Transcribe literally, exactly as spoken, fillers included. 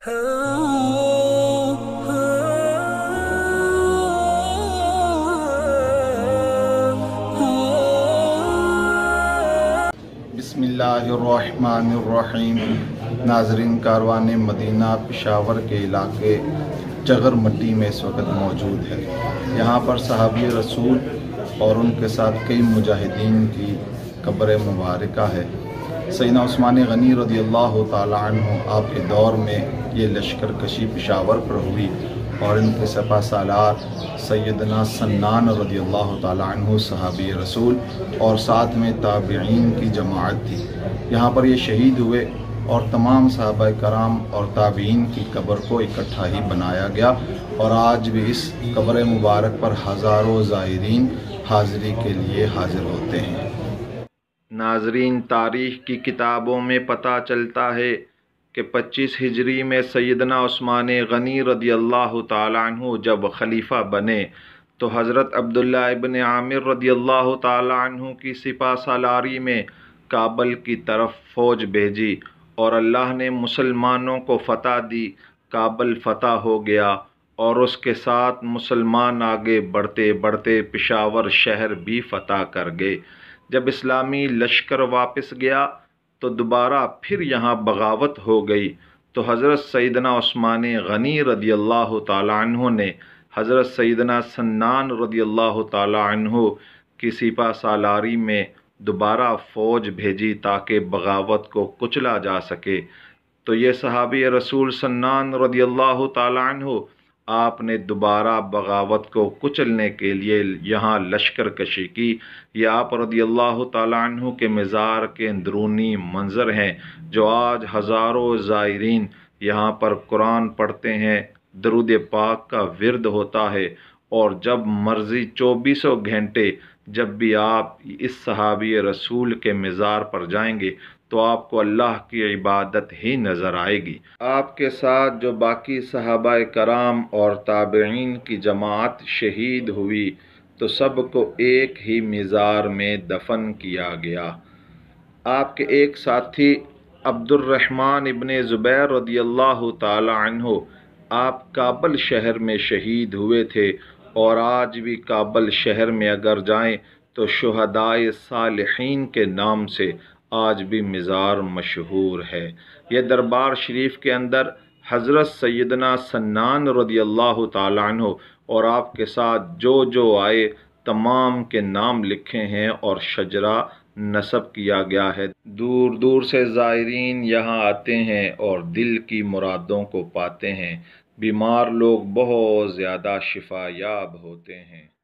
बिस्मिल्लाहिर्रहमानिर्रहीम। नाज़रीन, कारवान मदीना पेशावर के इलाके जगर मट्टी में इस वक्त मौजूद है। यहाँ पर सहाबी रसूल और उनके साथ कई मुजाहिदीन की कब्र मुबारका है। सैयदना उस्मान गनी रज़ियल्लाहु ताला अन्हु आपके दौर में ये लश्कर कशी पेशावर पर हुई और इनके सपा सालार सैयदना सन्नान रज़ियल्लाहु ताला अन्हु सहाबी रसूल और साथ में ताबिईन की जमाअत थी। यहाँ पर ये शहीद हुए और तमाम सहाबा कराम और ताबिईन की कब्र को इकट्ठा ही बनाया गया और आज भी इस कब्र मुबारक पर हज़ारों ज़ायरीन हाज़िरी के लिए हाजिर होते हैं। नाज़रीन, तारीख़ की किताबों में पता चलता है कि पच्चीस हिजरी में सैयदना उस्मान गनी रज़ियल्लाहु ताला अन्हु जब खलीफा बने तो हज़रत अब्दुल्ला इब्न आमिर रज़ियल्लाहु ताला अन्हु की सिपा सालारी में काबल की तरफ फ़ौज भेजी और अल्लाह ने मुसलमानों को फ़तह दी। काबल फ़तह हो गया और उसके साथ मुसलमान आगे बढ़ते बढ़ते पेशावर शहर भी फ़तह कर गए। जब इस्लामी लश्कर वापस गया तो दोबारा फिर यहाँ बगावत हो गई तो हज़रत सैयदना उस्मान गनी रज़ियल्लाहु ताला अन्हु ने हज़रत सैयदना सन्नान रज़ियल्लाहु ताला अन्हु की सिपा सालारी में दोबारा फ़ौज भेजी ताकि बगावत को कुचला जा सके। तो ये सहाबी रसूल सन्नान रज़ियल्लाहु ताला अन्हु आपने दोबारा बगावत को कुचलने के लिए यहाँ लश्कर कशी की। ये आप रज़ियल्लाहु ताला अन्हु के मज़ार के अंदरूनी मंज़र हैं जो आज हज़ारों ज़ायरीन यहाँ पर कुरान पढ़ते हैं, दरूद पाक का विर्द होता है और जब मर्ज़ी चौबीसों घंटे जब भी आप इस सहाबी रसूल के मज़ार पर जाएंगे तो आपको अल्लाह की इबादत ही नज़र आएगी। आपके साथ जो बाकी सहाबा कराम और ताबिईन की जमात शहीद हुई तो सबको एक ही मज़ार में दफन किया गया। आपके एक साथी अब्दुर्रहमान इब्ने ज़ुबैर रज़ियल्लाहु ताला अन्हु आप काबल शहर में शहीद हुए थे और आज भी काबल शहर में अगर जाएं तो शुहदाए सालिहीन के नाम से आज भी मज़ार मशहूर है। यह दरबार शरीफ के अंदर हज़रत सैयदना सन्नान रज़ियल्लाहु ताला अन्हु और आपके साथ जो जो आए तमाम के नाम लिखे हैं और शजरा नस्ब किया गया है। दूर दूर से ज़ायरीन यहाँ आते हैं और दिल की मुरादों को पाते हैं। बीमार लोग बहुत ज़्यादा शिफा याब होते हैं।